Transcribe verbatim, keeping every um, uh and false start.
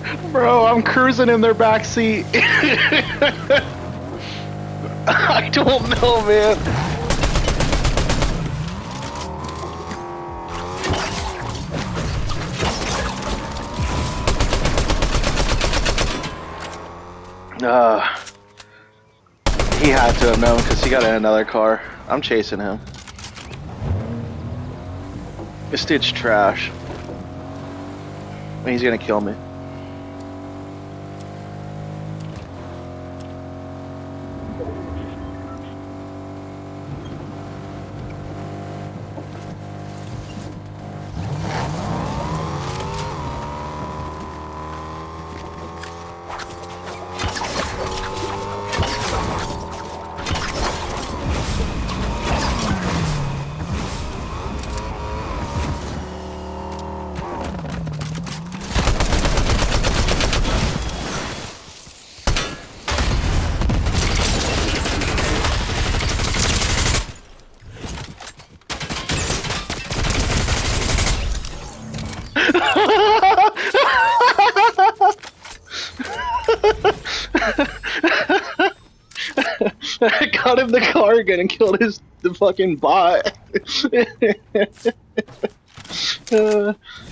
Bro, I'm cruising in their back seat. I don't know, man. Uh, he had to have known because he got in another car. I'm chasing him. This dude's trash. He's gonna kill me. I got him the car again and killed his the fucking bot. uh.